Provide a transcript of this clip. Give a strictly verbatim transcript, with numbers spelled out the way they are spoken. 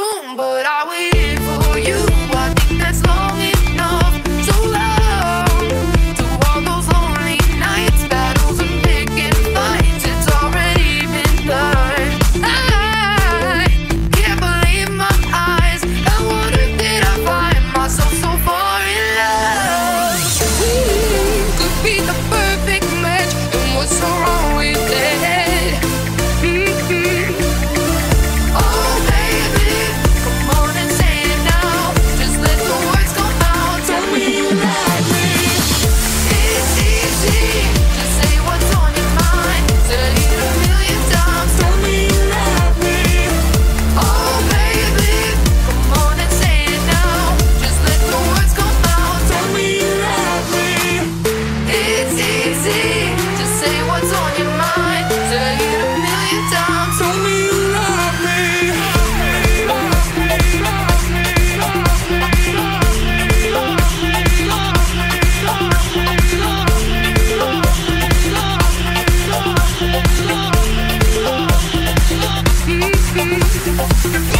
soon, but I waited for you. I think that's long enough, so long. To all those lonely nights, battles and picking fights, it's already been done. I can't believe my eyes. I wonder did I find myself so far in love? We could be the perfect match, and what's so wrong with that? Mm-hmm.